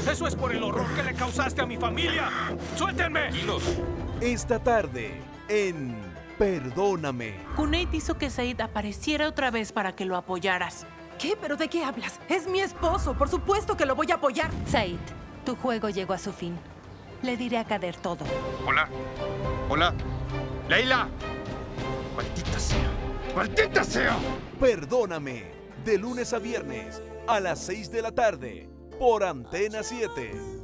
Eso es por el horror que le causaste a mi familia. ¡Suéltenme! Tranquilos. Esta tarde en Perdóname. Cuneit hizo que Said apareciera otra vez para que lo apoyaras. ¿Qué? ¿Pero de qué hablas? Es mi esposo. Por supuesto que lo voy a apoyar. Said, tu juego llegó a su fin. Le diré a Kader todo. Hola. Hola. ¡Leila! ¡Maldita sea! ¡Maldita sea! Perdóname. De lunes a viernes a las 6 de la tarde por Antena 7.